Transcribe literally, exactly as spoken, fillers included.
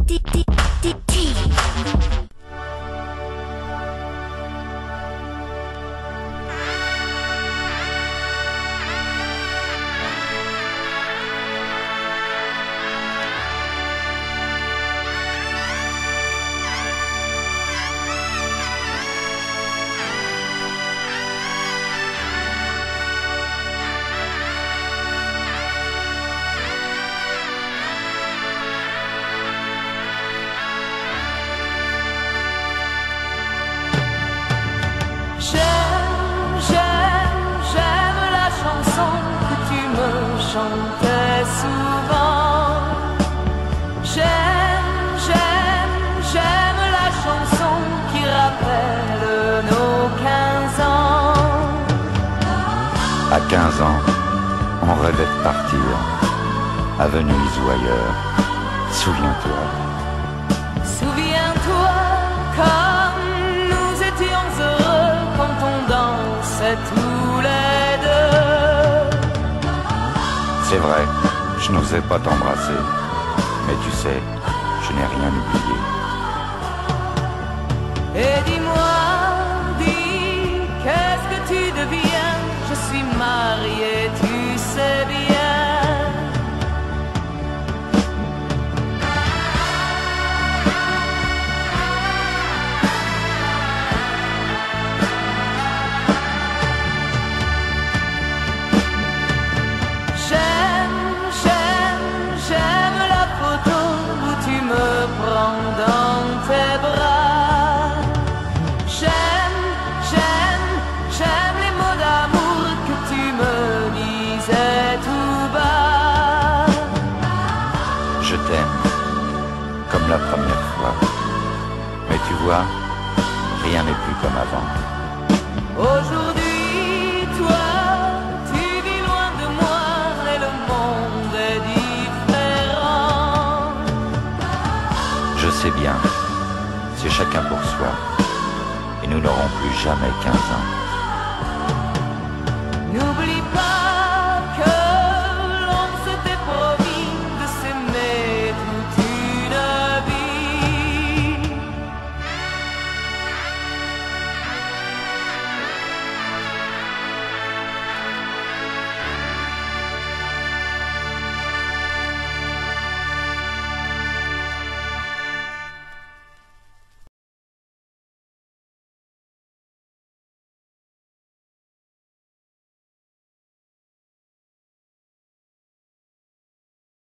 Chantais souvent. J'aime, j'aime, j'aime la chanson qui rappelle nos quinze ans. À quinze ans, on rêvait de partir, à Venise ou ailleurs. Souviens-toi. Souviens-toi comme nous étions heureux quand on dansait tous les deux. C'est vrai, je n'osais pas t'embrasser, mais tu sais, je n'ai rien oublié. Et dis-moi, dis, qu'est-ce que tu deviens? Je suis mariée, tu sais bien. Dans tes bras, j'aime, j'aime, j'aime les mots d'amour que tu me disais tout bas. Je t'aime, comme la première fois, mais tu vois, rien n'est plus comme avant. Aujourd'hui, toi, tu vis loin de moi et le monde est différent. Je sais bien, c'est chacun pour soi, et nous n'aurons plus jamais quinze ans.